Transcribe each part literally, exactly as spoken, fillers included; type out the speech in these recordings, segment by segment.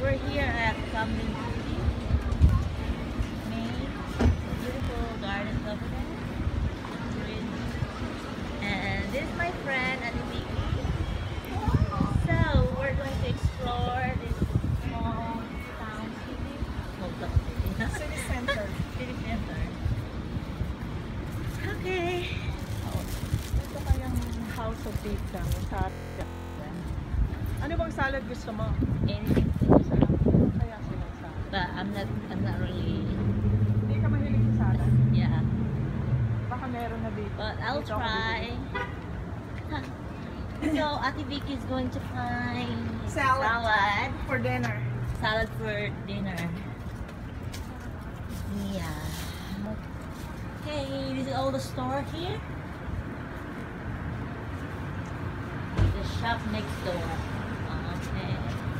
We're here at Camden, Maine. Beautiful gardens over there. And this is my friend, Ate Vicky. So we're going to explore this small town city. Small town city. City center. City center. Okay. Ito kayang House of Pizza. Ano bang salad gusto mo? Anything. Kaya silang salad. But I'm not, I'm not really, Hindi ka mahilig sa salad? yeah. Baka meron na dito. But I'll Dito ako try. So Ate Vicky is going to find Salad. salad. For dinner. Salad for dinner. Yeah. Okay, this is all the store here. The shop next door. Okay.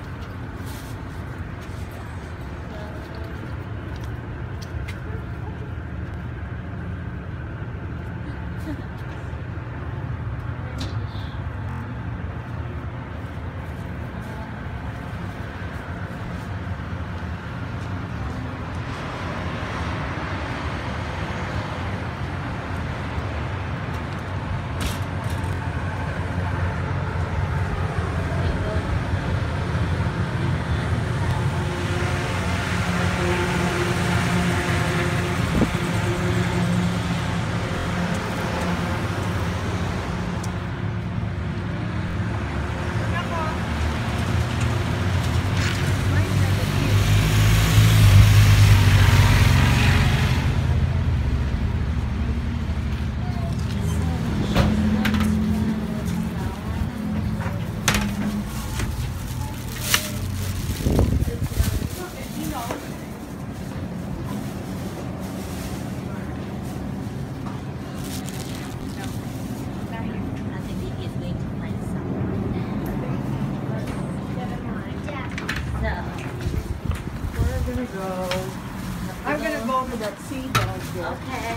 Go. I'm gonna go to that sea dog there. Okay.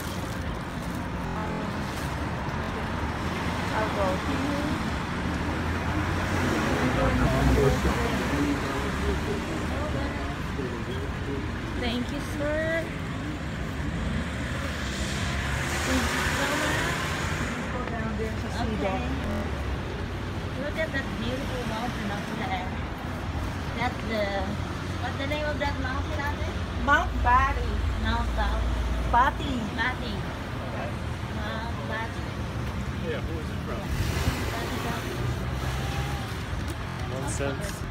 I'll go here. Thank you, sir. Thank you so much. Go down there to sea Okay. dog. Look at that beautiful mountain up there. That's the, what's the name of that mountain out there? Mount Batty. Mount Bati. Batty. Bati. Mount Bati. Yeah, who is it from? Bati, Bati. Nonsense.